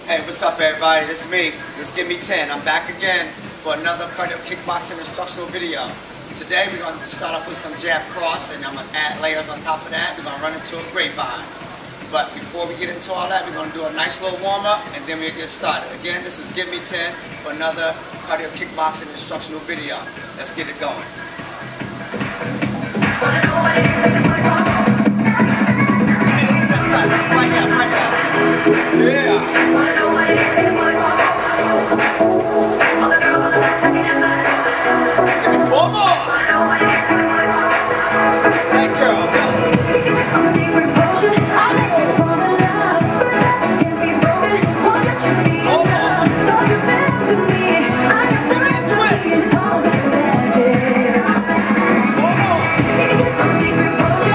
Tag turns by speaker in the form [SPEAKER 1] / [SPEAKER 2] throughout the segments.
[SPEAKER 1] Hey, what's up everybody? It's me. Just give me 10. I'm back again for another cardio kickboxing instructional video. Today we're going to start off with some jab cross and I'm going to add layers on top of that. We're going to run into a grapevine. But before we get into all that, we're going to do a nice little warm up and then we'll get started. Again, this is Give Me 10 for another cardio kickboxing instructional video. Let's get it going. Step touch. Right now, right now. Yeah. Give me 4 more. That girl, go. 4 more. Give me a twist. 4 more.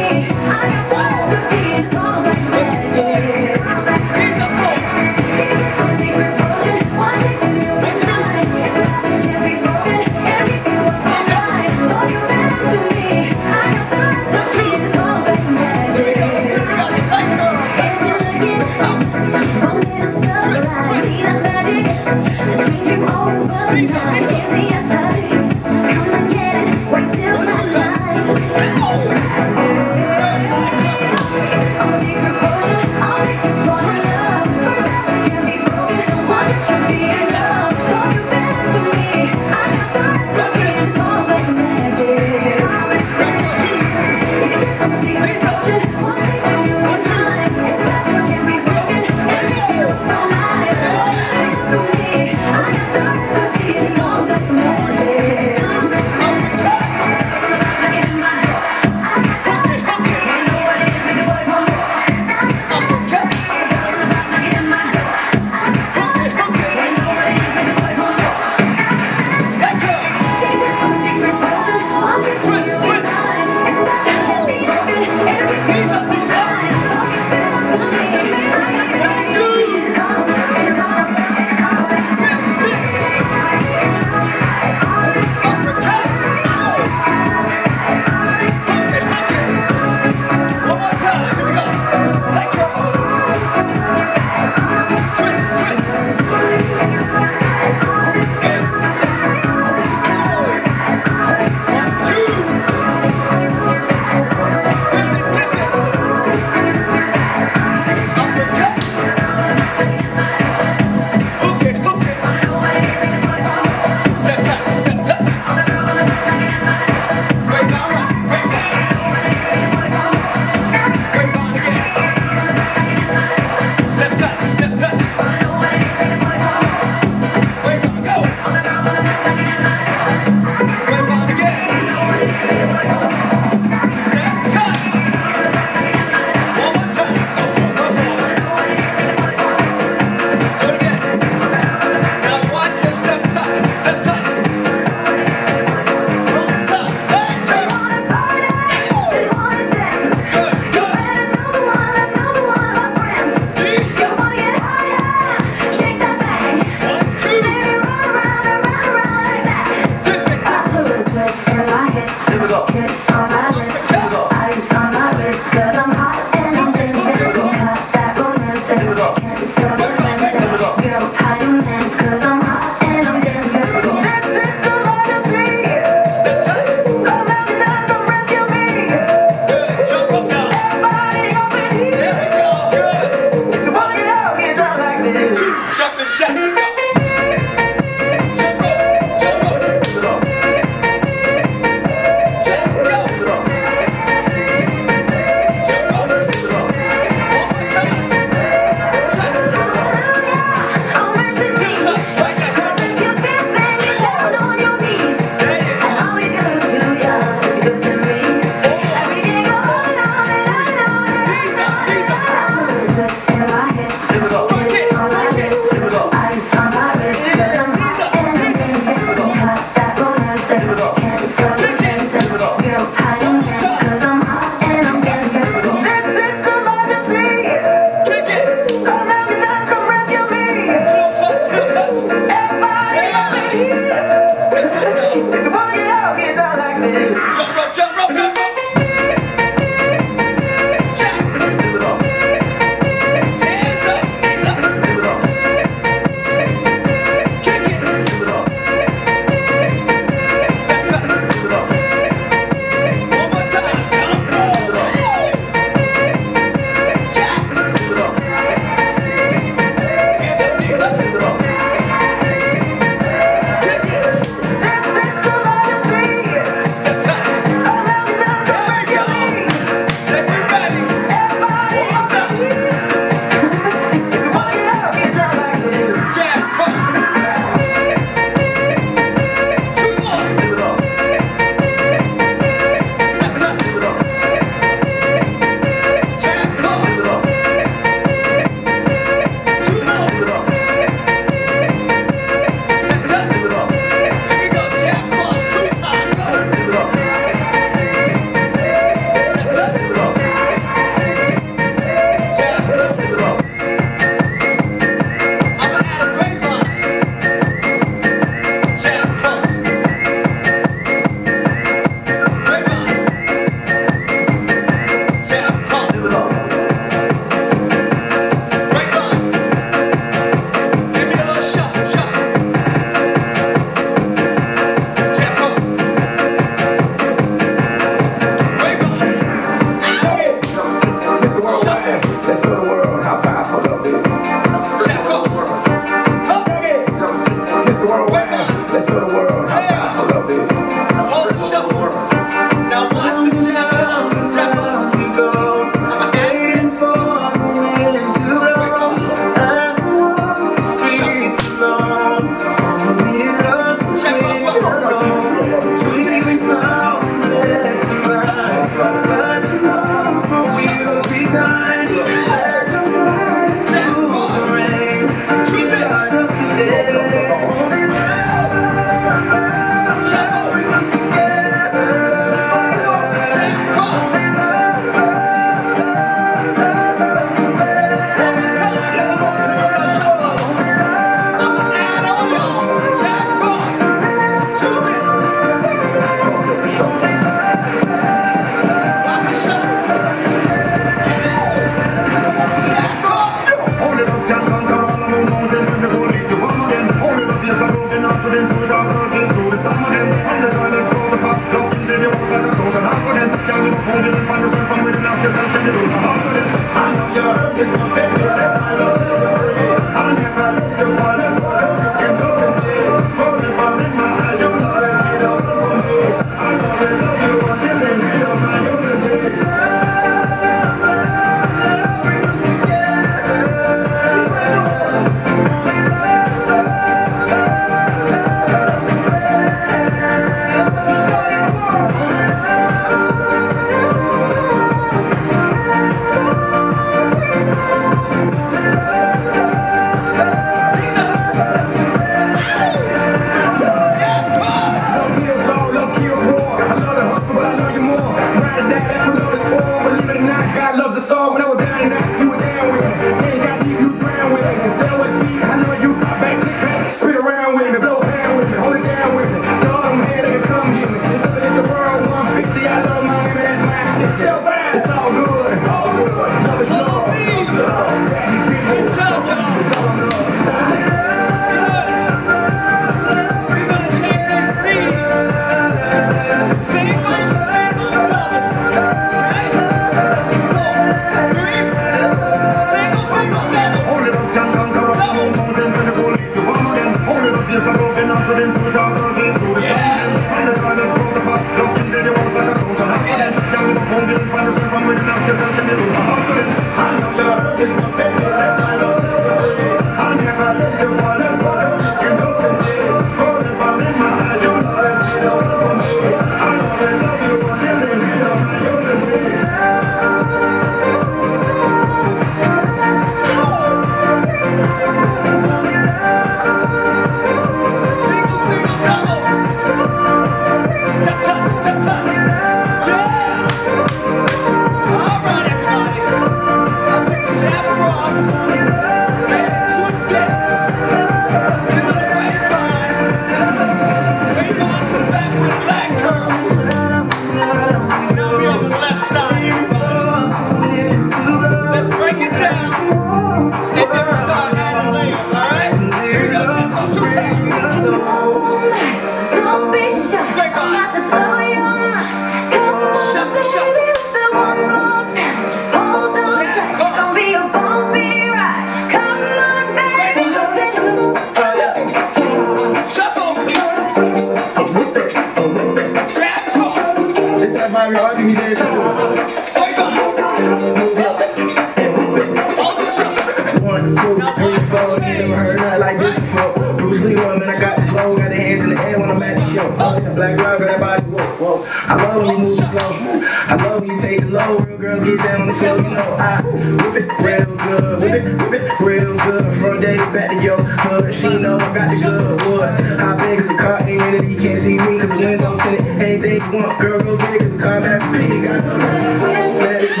[SPEAKER 2] Black girl, got that body, whoa. I love when you move slow. I love when you take it low. Real girls get down on the floor, you know I whip it real good, whip it real good. From day back to your hood, she know I got the good wood. How big is the car? Ain't in it, you can't see me cause the window tinted. Anything you want, girl, go get it cause the car has to be. Got no let it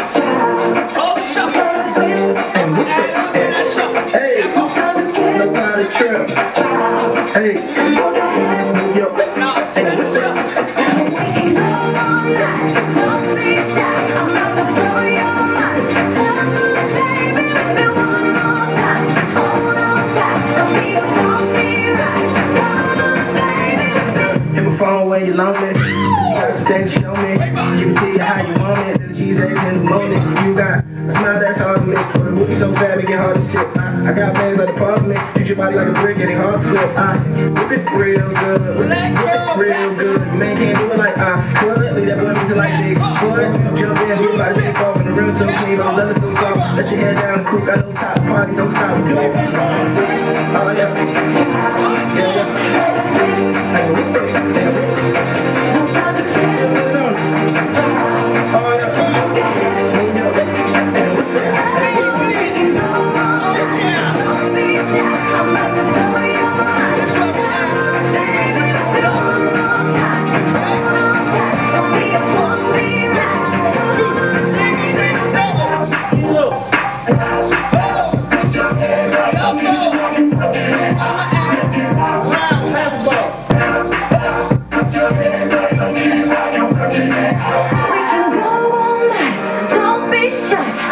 [SPEAKER 2] rip.
[SPEAKER 1] Hold the shuffle. And add on to that shuffle.
[SPEAKER 2] Hey, no time to trip. Hey, yo. When you're lonely, you got some things to show me. Give it to you how you want it. The cheese eggs in the morning. You got a smile that's hard to miss. The movie so fast, make it hard to sit. I got bands like the parliament. Treat your body like a brick, getting hard to flip. Whip it real good. Whip it real good. Man can't do it like I could. Leave that boy music like big boy. Jump in, we about to take off in the real so clean. But I love it so soft. Let your head down, cool. Got no top party, don't stop. Do it. Oh yeah. Oh, yeah.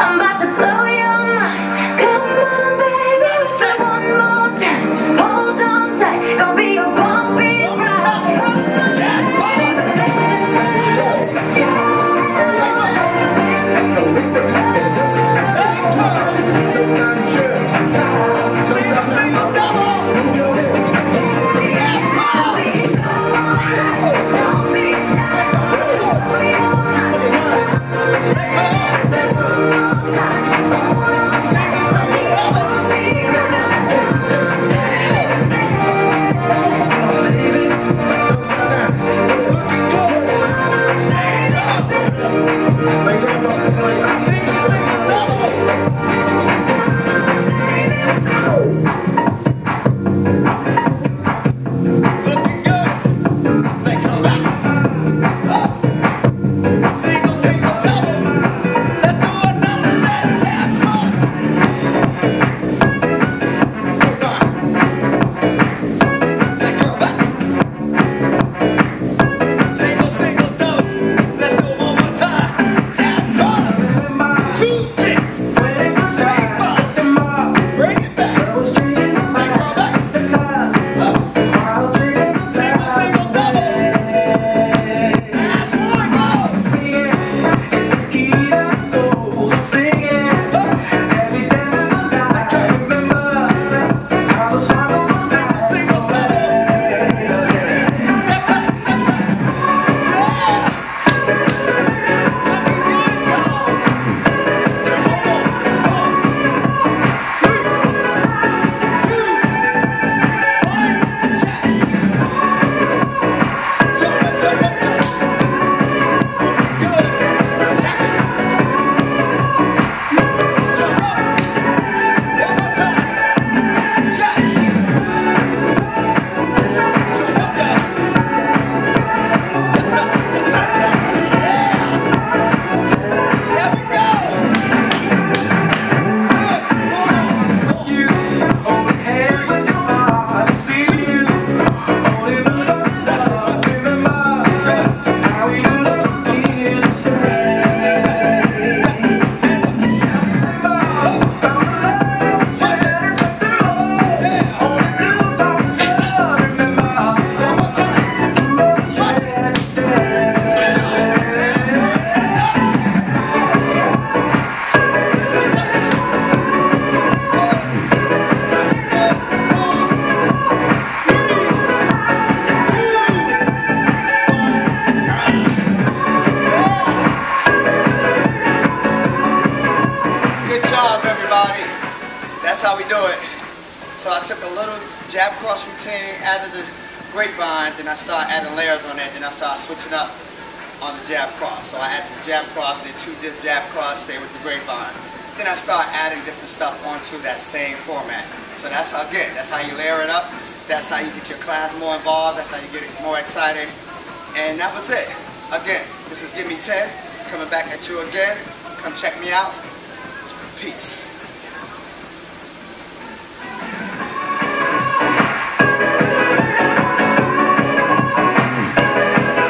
[SPEAKER 3] I'm about to blow your mind. Come on, baby, one more time. Just hold on tight. Gonna be a bumpy ride.
[SPEAKER 1] Jab cross. Single, double. Jab cross. That's how we do it. So I took a little jab cross routine, added the grapevine, then I start adding layers on it, then I start switching up on the jab cross. So I added the jab cross, did 2 dip jab cross, stay with the grapevine. Then I start adding different stuff onto that same format. So that's how, again, that's how you layer it up. That's how you get your class more involved. That's how you get it more exciting. And that was it. Again, this is Give Me 10. Coming back at you again. Come check me out. Peace.